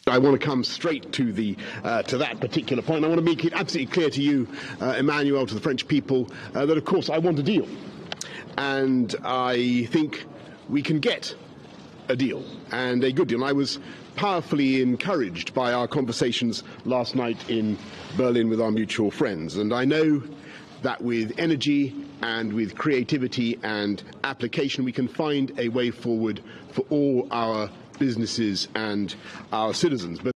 I want to come straight to that particular point. I want to make it absolutely clear to you, Emmanuel, to the French people, that of course I want a deal, and I think we can get a deal, and a good deal. And I was powerfully encouraged by our conversations last night in Berlin with our mutual friends, and I know that with energy and with creativity and application we can find a way forward for all our businesses and our citizens.